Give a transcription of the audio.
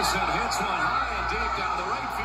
base and hits one high and deep down the right field.